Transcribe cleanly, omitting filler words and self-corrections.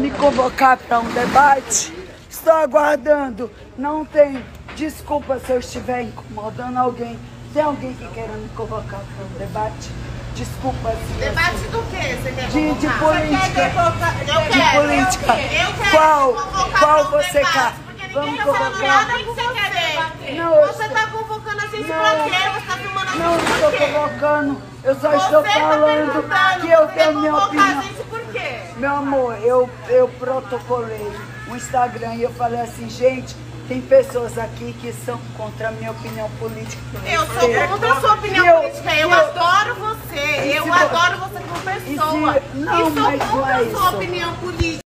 me convocar para um debate. Estou aguardando. Não tem desculpa se eu estiver incomodando alguém. Tem alguém que queira me convocar para um debate? Desculpa. Debate do quê? Você quer de política. De política. Qual você quer? Vamos convocar. Você está convocando assim pra quê? Você está filmando assim Não estou convocando. Eu só estou falando que eu tenho minha opinião. Por quê? Meu amor, eu protocolei o Instagram e eu falei assim, gente, tem pessoas aqui que são contra a minha opinião política. Eu sou contra a sua opinião política. Eu adoro você. Eu adoro você como pessoa. Não, e sou mas contra não é a sua isso. opinião política.